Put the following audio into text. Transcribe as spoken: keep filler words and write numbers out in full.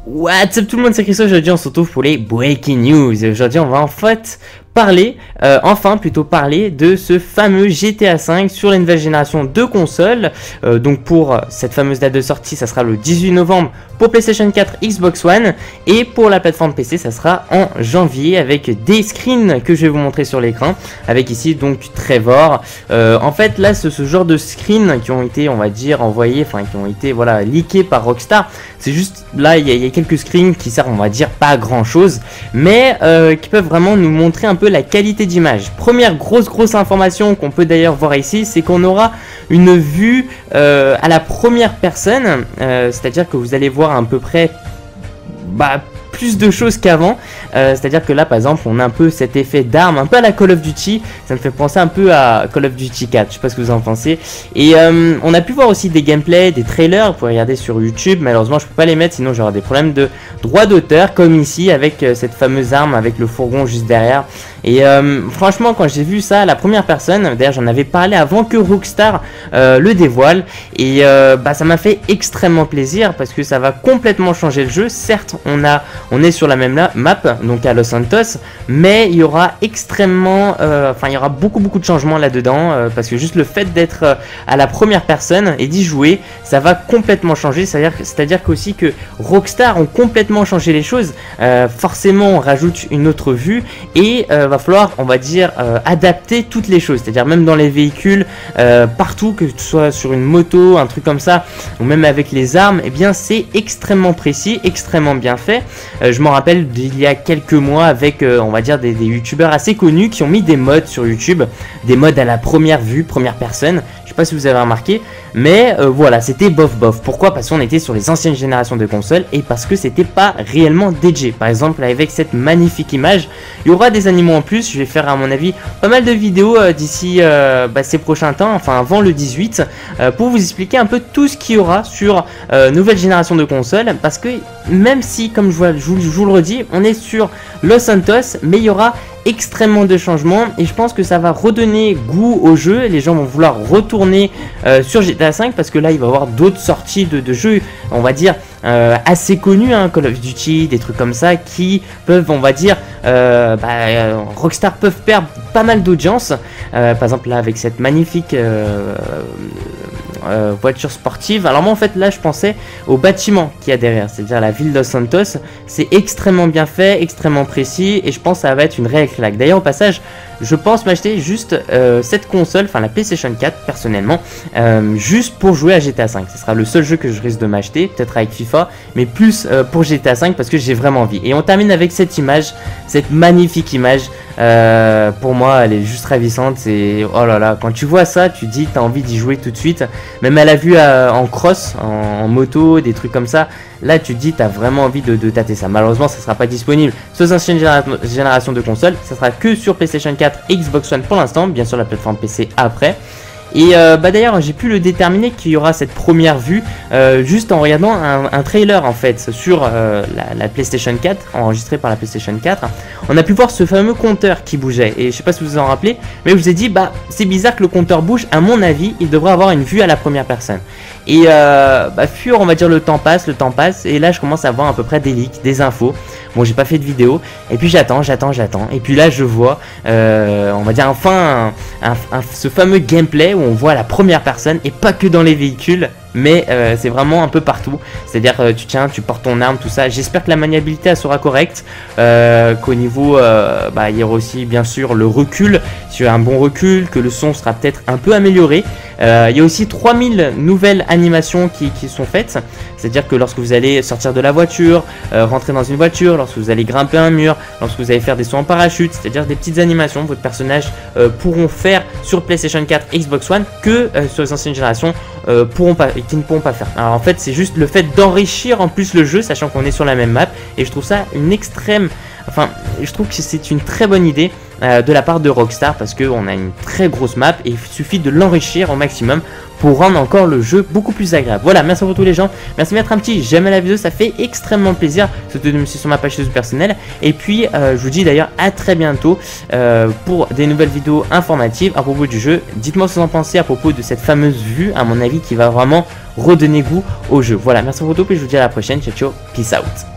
What's up tout le monde, c'est Christophe. Aujourd'hui on se retrouve pour les Breaking News. Aujourd'hui on va en fait parler, euh, enfin plutôt parler de ce fameux G T A cinq sur la nouvelle génération de consoles. Euh, donc pour cette fameuse date de sortie, ça sera le dix-huit novembre pour PlayStation quatre, Xbox One, et pour la plateforme P C ça sera en janvier avec des screens que je vais vous montrer sur l'écran, avec ici donc Trevor. Euh, en fait là c'est ce genre de screens qui ont été, on va dire, envoyés, enfin qui ont été voilà leakés par Rockstar. C'est juste là il y, y a quelques screens qui servent, on va dire, pas à grand chose, mais euh, qui peuvent vraiment nous montrer un peu la qualité d'image. Première grosse grosse information qu'on peut d'ailleurs voir ici, c'est qu'on aura une vue euh, à la première personne, euh, c'est à dire que vous allez voir à peu près bah, plus de choses qu'avant, euh, c'est à dire que là par exemple on a un peu cet effet d'arme un peu à la Call of Duty, ça me fait penser un peu à Call of Duty quatre, je sais pas ce que vous en pensez. Et euh, on a pu voir aussi des gameplays, des trailers, vous pouvez regarder sur YouTube, malheureusement je peux pas les mettre sinon j'aurai des problèmes de droit d'auteur, comme ici avec euh, cette fameuse arme avec le fourgon juste derrière. Et euh, franchement quand j'ai vu ça à la première personne, d'ailleurs j'en avais parlé avant que Rockstar euh, le dévoile, et euh, bah, ça m'a fait extrêmement plaisir parce que ça va complètement changer le jeu. Certes on a on est sur la même map, donc à Los Santos, mais il y aura extrêmement, enfin euh, il y aura beaucoup beaucoup de changements là-dedans, euh, parce que juste le fait d'être euh, à la première personne et d'y jouer, ça va complètement changer. C'est-à-dire, c'est-à-dire qu'aussi que Rockstar ont complètement changé les choses. Euh, forcément, on rajoute une autre vue et euh, va falloir, on va dire, euh, adapter toutes les choses. C'est-à-dire même dans les véhicules, euh, partout, que ce soit sur une moto, un truc comme ça, ou même avec les armes, et eh bien c'est extrêmement précis, extrêmement bien fait. Euh, je m'en rappelle d'il y a quelques mois avec, euh, on va dire, des, des youtubeurs assez connus qui ont mis des mods sur YouTube, des mods à la première vue, première personne. Je sais pas si vous avez remarqué, mais euh, voilà, c'était bof bof. Pourquoi? Parce qu'on était sur les anciennes générations de consoles et parce que c'était pas réellement D J. Par exemple, avec cette magnifique image, il y aura des animaux en plus. Je vais faire, à mon avis, pas mal de vidéos euh, d'ici euh, bah, ces prochains temps, enfin avant le dix-huit, euh, pour vous expliquer un peu tout ce qu'il y aura sur euh, nouvelle génération de consoles. Parce que même si, comme je, vois, je, vous, je vous le redis, on est sur Los Santos, mais il y aura extrêmement de changements et je pense que ça va redonner goût au jeu. Les gens vont vouloir retourner euh, sur G T A cinq parce que là il va y avoir d'autres sorties de, de jeux, on va dire euh, assez connus, hein, Call of Duty, des trucs comme ça qui peuvent, on va dire, euh, bah, euh, Rockstar peuvent perdre pas mal d'audience. Euh, par exemple là avec cette magnifique euh, Euh, voiture sportive. Alors moi en fait là je pensais au bâtiment qu'il y a derrière, c'est-à-dire la ville de Los Santos. C'est extrêmement bien fait, extrêmement précis et je pense que ça va être une réelle claque. D'ailleurs au passage je pense m'acheter juste euh, cette console, enfin la PlayStation quatre personnellement, euh, juste pour jouer à G T A cinq. Ce sera le seul jeu que je risque de m'acheter, peut-être avec FIFA, mais plus euh, pour G T A cinq parce que j'ai vraiment envie. Et on termine avec cette image, cette magnifique image. Euh, pour moi elle est juste ravissante. C'est oh là là, quand tu vois ça tu dis t'as envie d'y jouer tout de suite, même à la vue euh, en cross, en, en moto, des trucs comme ça. Là tu te dis t'as vraiment envie de, de tâter ça. Malheureusement ça sera pas disponible sur les anciennes généra générations de consoles, ça sera que sur PlayStation quatre et Xbox One pour l'instant, bien sûr la plateforme P C après. Et euh, bah d'ailleurs j'ai pu le déterminer qu'il y aura cette première vue euh, juste en regardant un, un trailer en fait sur euh, la, la PlayStation quatre, enregistré par la PlayStation quatre. On a pu voir ce fameux compteur qui bougeait et je sais pas si vous vous en rappelez, mais je vous ai dit bah c'est bizarre que le compteur bouge. À mon avis il devrait avoir une vue à la première personne. Et euh, bah fur on va dire le temps passe, le temps passe et là je commence à voir à peu près des leaks, des infos. Bon j'ai pas fait de vidéo et puis j'attends, j'attends, j'attends et puis là je vois euh, on va dire enfin un, un, un, ce fameux gameplay où on voit la première personne et pas que dans les véhicules, mais euh, c'est vraiment un peu partout. C'est-à-dire euh, tu tiens, tu portes ton arme, tout ça. J'espère que la maniabilité elle sera correcte, euh, qu'au niveau euh, bah, il y aura aussi bien sûr le recul, sur un bon recul, que le son sera peut-être un peu amélioré. Euh, il y a aussi trois mille nouvelles animations qui, qui sont faites, c'est-à-dire que lorsque vous allez sortir de la voiture, euh, rentrer dans une voiture, lorsque vous allez grimper un mur, lorsque vous allez faire des sauts en parachute, c'est-à-dire des petites animations que votre personnage euh, pourront faire sur PlayStation quatre, Xbox One que euh, sur les anciennes générations euh, pourront pas, et qui ne pourront pas faire. Alors en fait c'est juste le fait d'enrichir en plus le jeu, sachant qu'on est sur la même map, et je trouve ça une extrême, enfin je trouve que c'est une très bonne idée euh, de la part de Rockstar parce qu'on a une très grosse map et il suffit de l'enrichir au maximum pour rendre encore le jeu beaucoup plus agréable. Voilà, merci à vous tous les gens, merci de mettre un petit j'aime à la vidéo, ça fait extrêmement plaisir, surtout de me suivre sur ma page Facebook personnelle. Et puis euh, je vous dis d'ailleurs à très bientôt euh, pour des nouvelles vidéos informatives à propos du jeu. Dites-moi ce que vous en pensez à propos de cette fameuse vue, à mon avis qui va vraiment redonner goût au jeu. Voilà, merci à vous tous et je vous dis à la prochaine, ciao ciao, peace out.